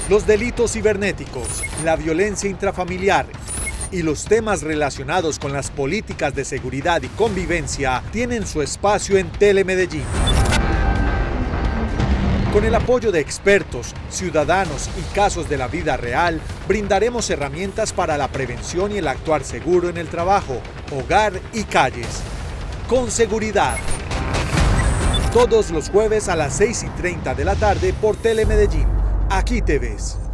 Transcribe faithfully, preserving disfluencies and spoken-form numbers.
Los delitos cibernéticos, la violencia intrafamiliar y los temas relacionados con las políticas de seguridad y convivencia tienen su espacio en Telemedellín. Con el apoyo de expertos, ciudadanos y casos de la vida real, brindaremos herramientas para la prevención y el actuar seguro en el trabajo, hogar y calles. Con seguridad. Todos los jueves a las seis y treinta de la tarde por Telemedellín. Aquí te ves.